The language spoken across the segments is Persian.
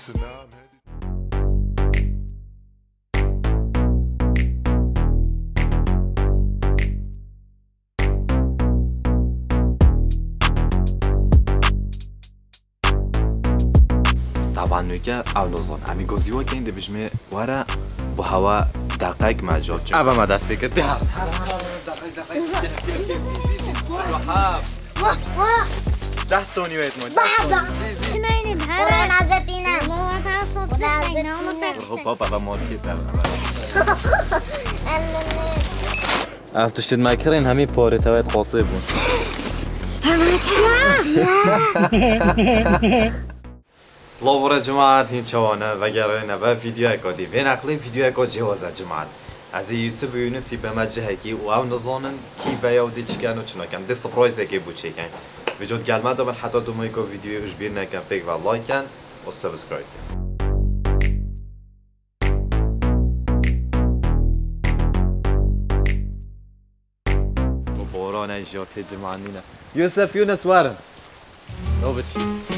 طبعا نوكا او نظن عمي قوزيوا كاين دبجمي ورا بهوا دقائق ما جوج ابا ما داس بك دقائق ده ثانية وقت مون نايني بهذا نازتينا والله تعصب تشتينا والله بابا ماركت تشتد ماكرين همي بوري تويت قصيبون سلام جماعت هین چوانه و گراینا و ویدیو اکادی و نقلی ویدیو اکاد جوازه جماعت از یوسف و یونسی به مجه کی و او نزانن کی و یا دی چکن و چنا کن دی سپرایز اکی بود چکن وجود گلمه دامن حتی دو مایکو ویدیوش بیر نکن پیک و لایکن و سابسکرایب و باران ایجات جماعتینا یوسف یونس وارن نو بشی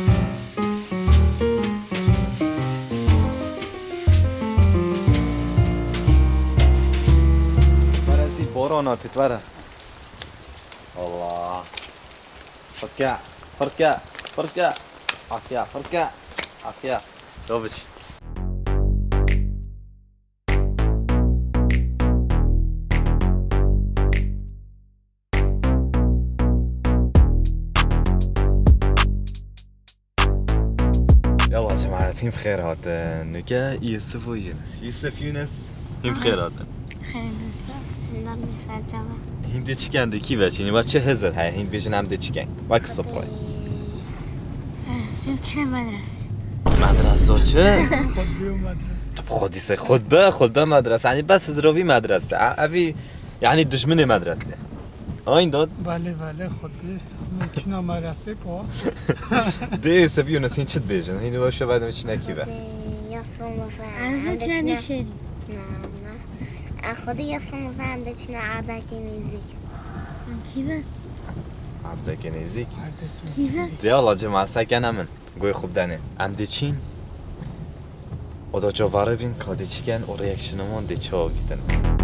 بورونا تتورى الله فركع فركع فركع عافية فركع عافية دوبش يلا يا جماعة هين بخير هذا نوكا يوسف ويونس يوسف يونس هين بخير هذا خير نظام مثال جواب هندي چیکن کی بچینی با چه هزار های هند بیشتر هم چیکن وقت سپرای اسمم چه مدرسه مدرسه چه طب خودی سه خود به مدرسه یعنی بس هزاروی مدرسه اوی یعنی دشمن مدرسه این داد بله خود به ممکنه مدرسه پا ده سفیو نسین چت بیشن هندی باشه بعد میچ نکیه یاسون از چه نشری خودی یاسون فهمده چه عادتی نیزیک کیه عادتی نیزیک کیه دیالا جماعت سکن من گوی خوب دنه ام دیچین ادا جواره بین کادی چیکن و ریاکشنمون دیچا گیتن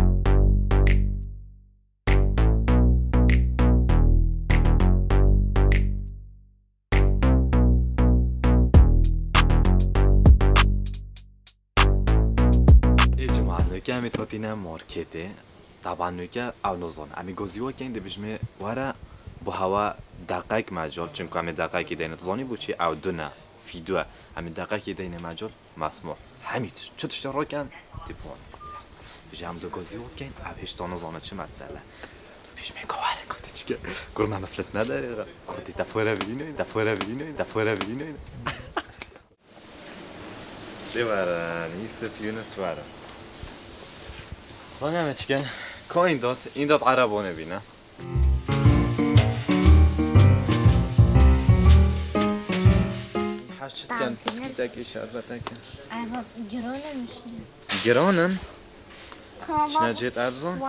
كامي توتينا ماركته طبعا نوكا او نظن امي غوزيوا كاين دبجمي ورا بهوا دقائق ماجول چونكو امي دقائق دين تظني بوشي او دنا فيديو امي دقائق دين ماجول مسموح حميتش چو تشترو كان تيبون جام دو غوزيوا كاين ابيش تو نظن چه مساله بيش ميكوار كنت قول ما مفلس نداري خدي دفوره بلينو دي ورا يوسف يونس ورا صانع مشكل كاين دات این دات عربونه بینه حشت كان بسكتك شربتك عرب جرانه مشين جرانن شنا جيت ارزان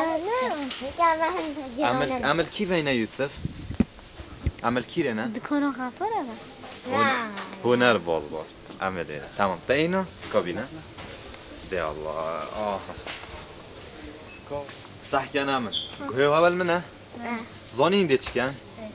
عمل كي بينا يوسف عمل كي رنا دكانه خفره هنر بازار عمل تمام تاينا كابينه دي الله صح كلامك هو اول منه زانين دي چكن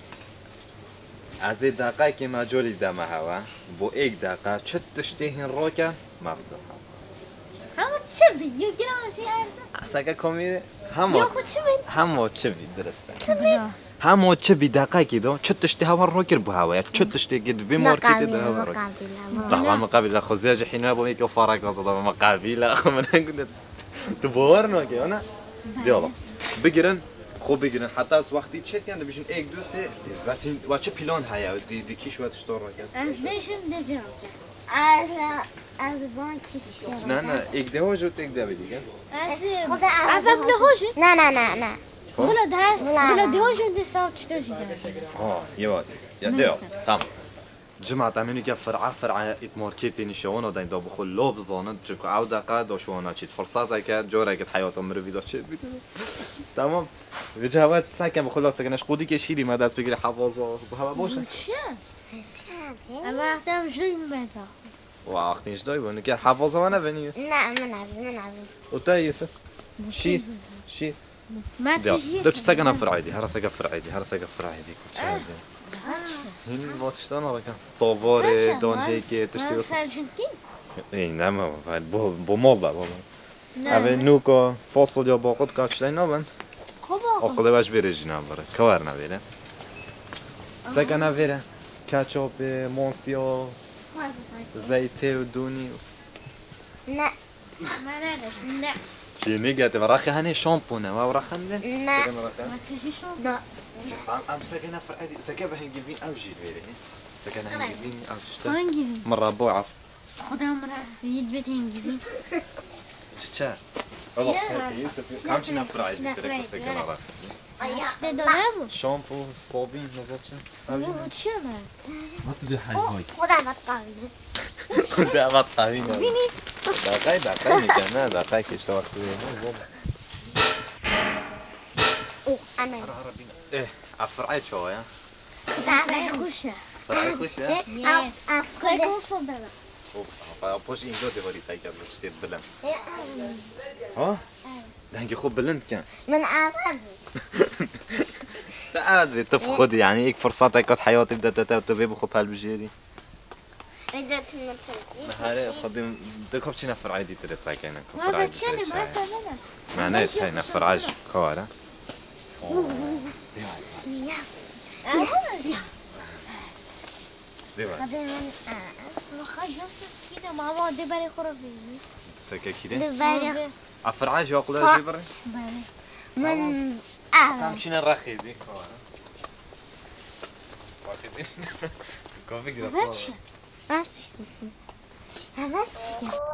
از دقیقه که مجالی دم هوا با یک دقیقه چه تشتهین را که مفتوح همه چه بی؟ یه گرام چی ارزه؟ سگه کامیره همه چه بی درسته همه چه بی دقیقه که دو چه تشته هوا را کر با هوا چه تشته که دوی مارکت ده هوا را طبعا مقابل خوزیه جحینه با یک فارق از دام مقابل من نگوید تو باور نگی نه دیالا بگیرن خوب بگیرن حتی از وقتی چت کنده بیشن یک دو سه واسین و چه پلان هیا دی کیش وقت اشتار کرد از بیشم دیدم از زان کیش نه یک ده هاش و یک ده دیگه از افف نهاش نه بلا ده هاش ده سال چطور شده یه وقت یا دیال تمام جماعة عملوا كيف فرع ماركتين شوانا داين دو بخل لو بزاند جوك عودة قاد وشوانا تشيت فرصاتها كات جورا كت حياتهم مروفيدو تشيت بيتو تمام بجهوات ساكن بخلاص كناش قودي كشيري ما داس بيجري حفاظة بهوا بوشة اما وقتم جوی میبرد وقتيش دايبو نكي حافظة وانا بني لا ما نعرف وتا يوسف شي ما ديال تجي دوش ساقنا فرعيدي هرا ساقا فرعيدي هين البوت شتون هذا كان صوبوري دون هيك تشتي سارجنتين اي نعم بو مولدا هذا نوكو فصل يا باقود كاتشتين نابن اقل باش بيرجينا برا كوارنا بيره ساقنا بيره كاتشوب مونسيو زيتي ودوني لا ما نعرف لا شي نيجاتيف راخي هاني شامبونا ما راخن لا ما تجي شو لا ام ساكنه فرعدي ساكنه هنجيبين او جي فيري ساكنه هنجيبين او شتا هنجيبين مره بوعف خدها مرة يد بيت هنجيبين تشا والله يوسف كم شنا فرعدي ترك ساكنه راخي شتا دولابو شامبو صابين نزلت صابون وتشامل ما تدي حاجه زايد خدها بطاقين ده ما طاوين دقيقه كمان دقيقه اشتغل اوه انا ايه عفرعي شو يا فرعي خوشه فرعي خوش يا فرعي صدر اوف باش يندو دي هوري تايكا بتشتي بلن ها ده هنجي خوب بلند كان من عرب تعال تفخد يعني هيك فرصتك قد حياتي بدها تبي بخوب هالبجيري بدأت من ترجي نهاري خدم دكوب شي فرعي دي ترسا كاين ما بتشاني ما سبنا معناش هاي نفرعج خوارا ديوا بعدين ما خرج نفسك كده مع بعض دي بري خرافي سكه كده دي بري افرعج ياكلها شي بري من مشينا نرخي دي خوارا واخدين كوفي كده هاتش هاتش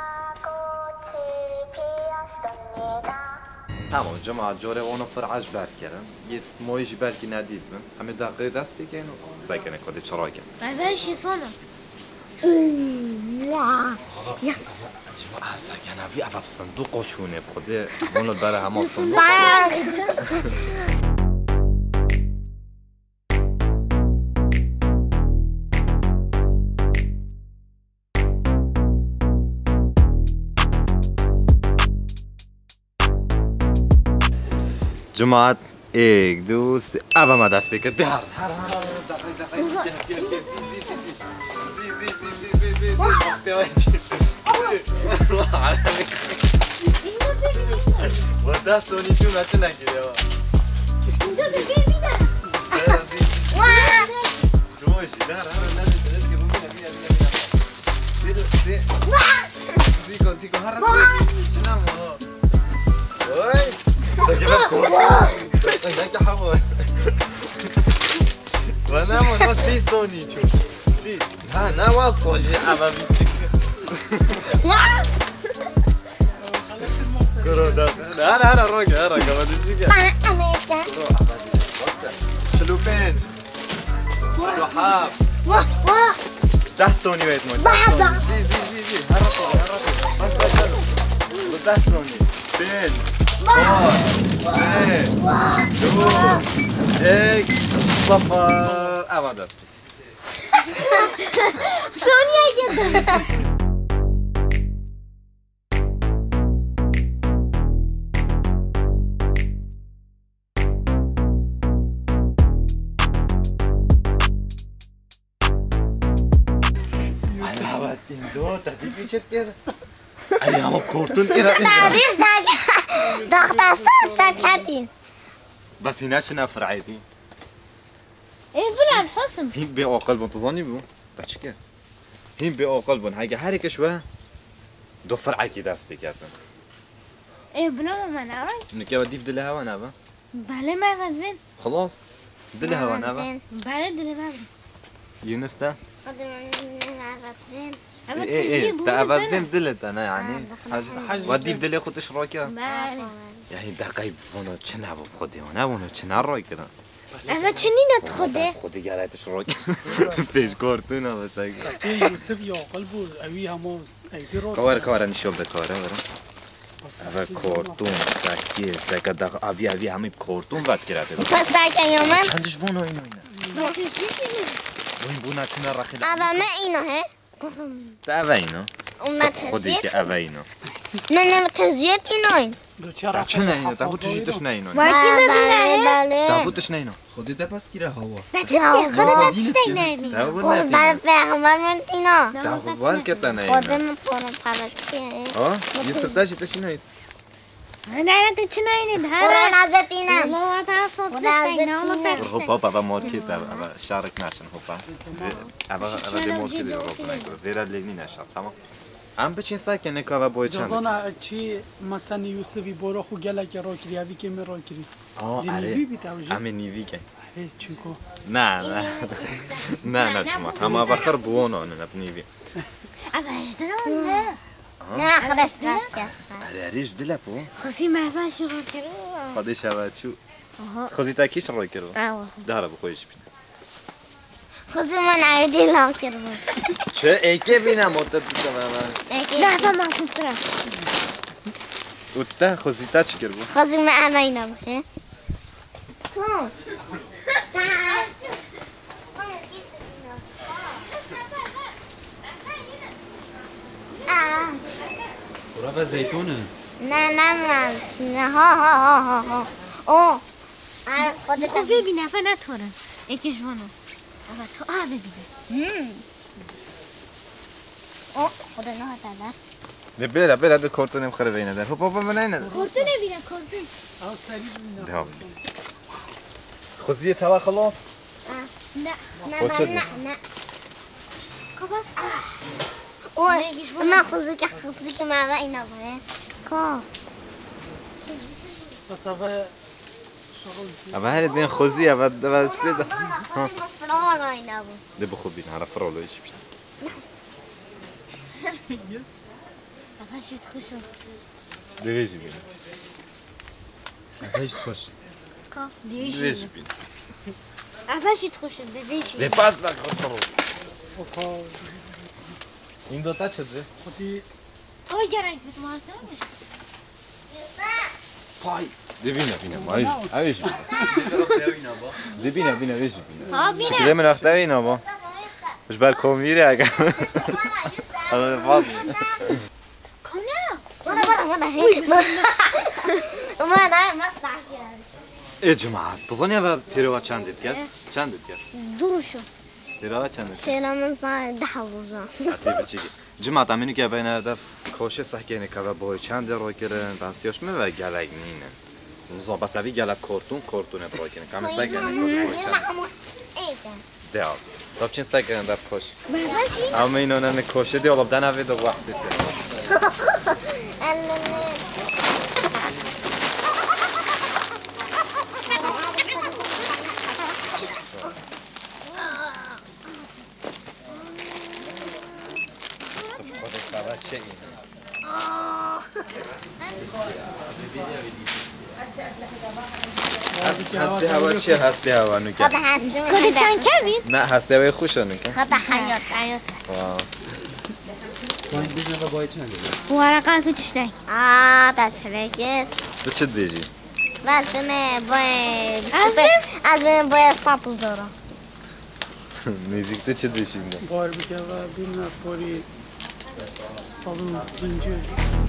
تمام جماعة جوري وانا فرعاج بركرم يت مويش بركي نديد من همه دقیقه دست بگین و ساکنه کدی چرا کن بعدش صنم جماعة ساکنه وی افاب صندوق و چونه بخوده اونو داره همه صندوق جماعة ایک دو سه اول ما دست بکن دهر و دست اونی چون بچه نگیره دوشی دهر زیکو هر چنم اوی ساكبه كورة هناك حول وانا منو سي سوني شوف سي ها انا واصل امامي كورة ده انا راجع ما تجيك شلو بنج شلو حاب تحت سوني ويت مون زي هرقوا بس تحت سوني بنج 4 3 2 1 صفر ابدا سونيا جدا على دو تهديكي شت كده اي هم كورتون ايه ضغط ساكتين بس هنا شنا فرعيتي ايه بلا الحسن هين بي قلب انتظاني بو بحكي هين بي قلب حاجه حركه شويه دو فرعي داس بكاتن ايه بلا ما نعرف انك يا ودي في دلها وانا با بلا ما غادين خلاص دلها وانا با بلا دلها ما يونس ده اما ايه تجيب تابدين دلت انا يعني حاجه ودي في دلها خد شراكه بالي يعني دقيق فونو تشنع بخدي وانا ونو تشنع روي كده اما تشنينا تخده خدي قالت شراكه فيش كورتونا بس هيك ساكي يوسف يا قلبو اوي هموس ايتي رو كوار نشوف ده كوار هذا كورتون ساكي ساكا دق ابي همي كورتون بعد كده ساكن يومن عندش فونو هنا وين بونا شنو راخي ابا ما اینو هه تا اوینو اومد خودی تزیت که اوینو نه تزیت ایناین دوچاره چه نه اینو تابوتش جیتش نه اینو باید ببینه تابوتش نه اینو خودت دپس گیره هوا خودت نستینه تابوت خودت نه پیغمبر من تینا تابوت وان کتا نه اینو خودم پرم پرچیه آه یه ستاش جیتش اینو ایست نه تو چی نینید قرآن حضرت اینم والله تعصب تشتینه والله خب بابا و مارکت و شارک نشن خب اول دی مارکت رو کنه ویرا لگنی نشد تمام ام بچین ساکن نکاوا بوی چند جزانا چی مثلا یوسفی برو خو گله که رو کری اوی که می رو کری آه نیوی بیتاوجی ام نیوی که چونکو نه نه چما تمام وقت بوونو نه نیوی نه خودش قصیش ریش دلپو خوشی مرفا شروع کرد خودش شود چو خوزی تاکیش رو کرد داره بخویش بین خوشی من عیدی لام کرد چه ایکه بینم مدت بیشتر من نه فهم سوتره اوته خوزی تا چی کرد خوشی من عینا بخه کم برا زیتونه نه ها اوه خودت خوبی بینه فنا تورن یکی جوانو اما تو ببینه اوه خدا نه دادر بله به کارتونم خراب اینه در بابا من نه کارتون ببینه کارتون او سری بینه ده خوزی توا خلاص نه خلاص اوه نه خوزی که مرا اینا بره که بس اوه اما هرد بین خوزی اما دو سید فرار اینا بود ده بخو بین هر فرالو ایش بین افشت خوشو ده ویجی بین هیچ خوش کا ویجی بین افشت خوشو ببیشی ده پاس نکن فرالو این دوتا چه ده؟ خودی تو گرایت بیت ماست نمیش پای ده بینه مایج اویش بینه ده بینه ویجی بینه ها بینه شکلی من اخته اینا با مش بالکن میره اگر الان باز ای جماعت تظنی اول تیروا چند دید کرد؟ چند دید کرد؟ دروشو تیروا چند دید تیرا من ساعت 10 روزا کرد؟ بچگی جماعت امینو که بین هر دف کوشه سحکینه که باید چند رو کردن بسیارش می و گلگ نینه نزا بس اوی گلگ کارتونه برای کنه کمی سحکینه دیاب تاب چین سحکینه دف کوش اما اینو نه کوشه دیال بدن اوی دو وقت سیت چه اینه؟ هستی هوا چیه هستی هوا نوکه؟ کدی چند کردید؟ نه هستی هوای خوشه نوکه؟ خدا حیات من بیزنه و باید چند دیگه ورقه تو تشتای در چرکت تو چه دیجی؟ واسمه از من باید سپوز دارم نیزیک تو چه دیشی نه؟ بار بکه و بینه پوری سالون اینجوز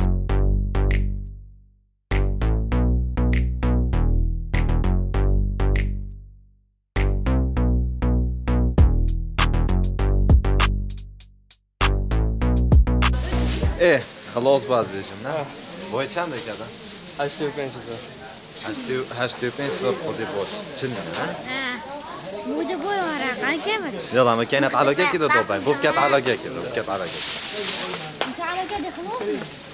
خلاص باید بیشم نه؟ باید چند دیگه ده؟ 85 85 صبح خودی باش چند نه؟ بوده بوی ورقه که بس يلا ما كانت علاقة كده طبعا بوكات علاقة كده بوكات علاقة انت على كده خلاص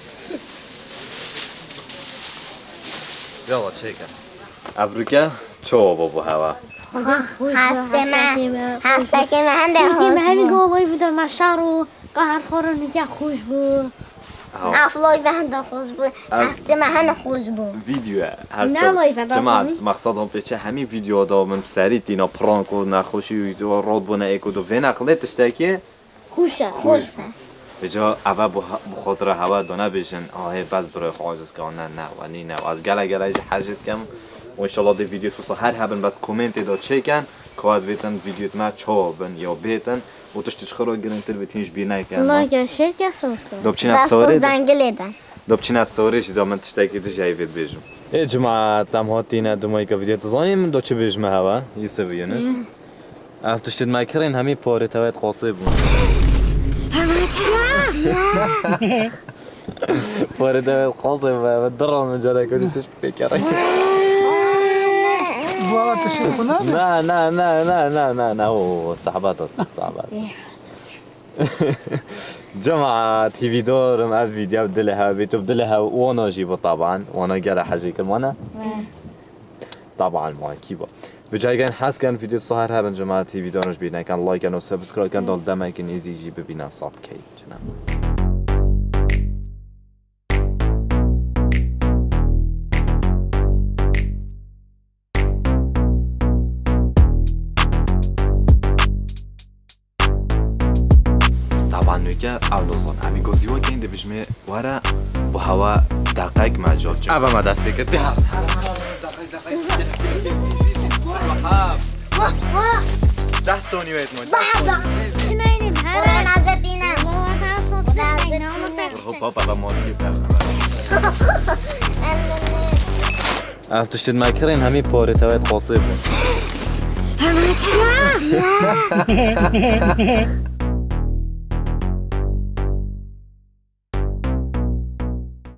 يلا تشيكا افريكا شو بابو هوا هسته که من ده که من همین گوڵی بدە مەشار و قەهار خۆڕن نگە خۆش بوو افلای به هنده خوش بود هسته من هنده خوش بود فيديو نه لایف جماعة مقصدهم بيتش همي فيديو دا من بسري تينا برانك و نخوشي و راد بنا ايكو دو فين اقلت تشتاكي خوشه بجا اول بخاطر هوا دانه بيشن آه بس برای خواجز که نه ونی نه از گله گله حاجت کم و ان شاء الله دی ویدیو تو هر هبن بس کامنت دا چیکن كواد بيتن فيديو ما تشوبن يو بيتن وتشتش خروج انت بتنش بيناي لايك كان يا شركة سبسكرايب دوبچين الصوري زنجليدن دوبچين الصوري شي زمان تشتاكي تشاي فيد بيجم يا جماعة تام هاتينا دومايكا فيديو تزاني من دوتش بيجم هوا يوسف يونس افتشتد مايكرين همي بوري تويت قاصب بوري تويت قاصب بدر المجال كنت تشبك بابا تشوفنا؟ لا هو صعبات جماعة تي دور مع فيديو بدلها بيتو بدلها وانا جيبه طبعا وانا قال حاجة كمان طبعا ما كيبا بجاي كان حاس كان فيديو صهر هذا جماعة تي دور مش بينا كان لايك كان سبسكرايب كان دول دائما كان يزي يجيب بينا صوت كي جناب طبعا نوكا او نظن عمي قوزيوا كاين دي بجمي ورا بهوا دقائق مع جورج ابا ما داس بيك دي داستوني ويت مو نايني بحالة انا عزتينا بابا موركي افتشتد ماكرين همي بوري تويت قاصب